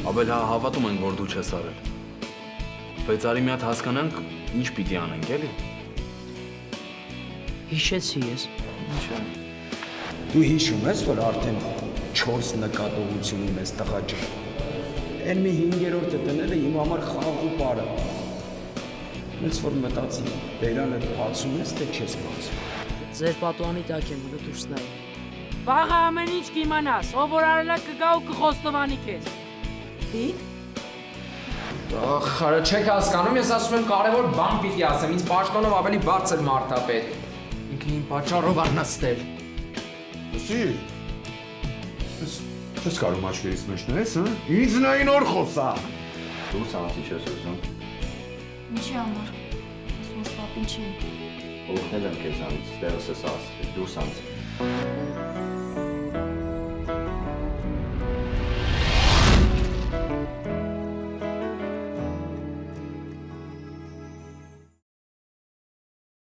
Ավել հավատում ենք, որ դու չես արել։ Բայց արի մի հատ հասկանանք, ինչ պիտի անենք, էլի։ Հիշեցի ես։ Ինչ է։ Դու հիշում ես, որ արդեն 4 նկատողություն ունես տղա ջան։ Այն մի 5-րդը տնելը իմ համար խաղ ու պար է։ Ոնց որ մտածի, բերանը բացում ես, թե չես բացում։ Ձեր պատուանի տակ եմ հլը դուրս նայ։ Վաղը ամեն ինչ կիմանաս, ով որ արելա կգա ու կխոստովանի քեզ։ Ի՞։ Խարը չեք հասկանում, ես ասում եմ կարևոր բան պիտի ասեմ, ինձ պաշտոնով ավելի բարձր մարդ ա պետք։ Ինքը իմ պատճառով ա նստել։ Լսի, ես կարում աչքերից մեջ նայես, հա? Ինձ նային օր խոսա։ Դուրս անցի չես ուզում։ Ինչի համար։ Ասում ես պապին չի։ Օգնել եմ քեզանից, դերս ես ասել, դուրս անցի։